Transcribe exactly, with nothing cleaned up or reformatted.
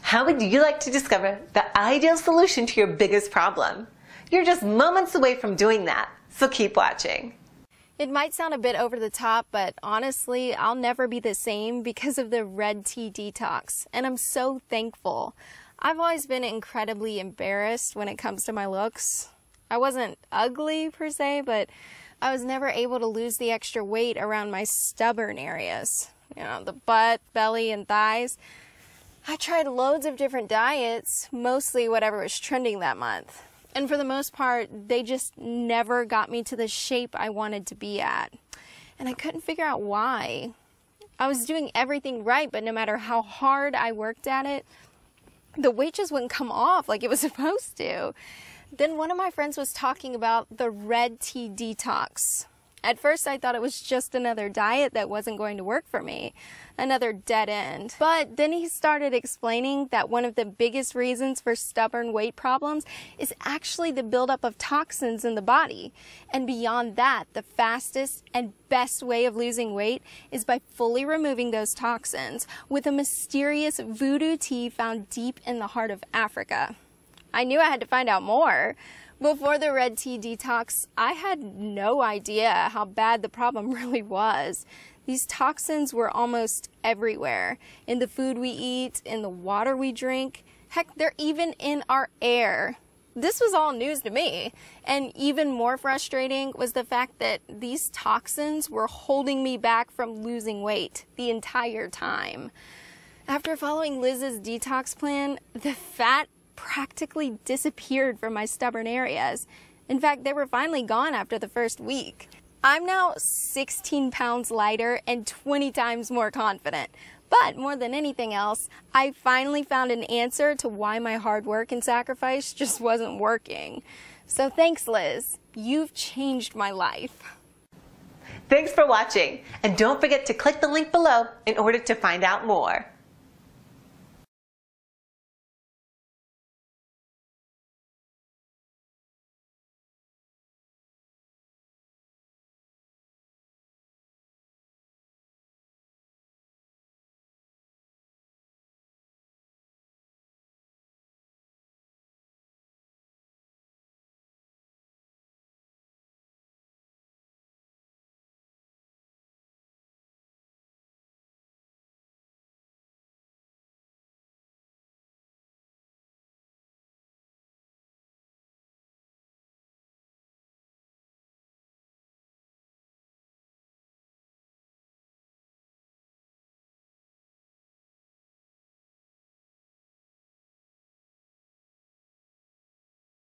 How would you like to discover the ideal solution to your biggest problem? You're just moments away from doing that, so keep watching. It might sound a bit over the top, but honestly, I'll never be the same because of the red tea detox, and I'm so thankful. I've always been incredibly embarrassed when it comes to my looks. I wasn't ugly per se, but I was never able to lose the extra weight around my stubborn areas. You know, the butt, belly, and thighs. I tried loads of different diets, mostly whatever was trending that month. And for the most part, they just never got me to the shape I wanted to be at. And I couldn't figure out why. I was doing everything right, but no matter how hard I worked at it, the weight just wouldn't come off like it was supposed to. Then one of my friends was talking about the red tea detox. At first I thought it was just another diet that wasn't going to work for me, another dead end. But then he started explaining that one of the biggest reasons for stubborn weight problems is actually the buildup of toxins in the body. And beyond that, the fastest and best way of losing weight is by fully removing those toxins with a mysterious voodoo tea found deep in the heart of Africa. I knew I had to find out more. Before the red tea detox, I had no idea how bad the problem really was. These toxins were almost everywhere, in the food we eat, in the water we drink. Heck, they're even in our air. This was all news to me, and even more frustrating was the fact that these toxins were holding me back from losing weight the entire time. After following Liz's detox plan, the fat practically disappeared from my stubborn areas. In fact, they were finally gone after the first week. I'm now sixteen pounds lighter and twenty times more confident. But more than anything else, I finally found an answer to why my hard work and sacrifice just wasn't working. So thanks, Liz. You've changed my life. Thanks for watching, and don't forget to click the link below in order to find out more.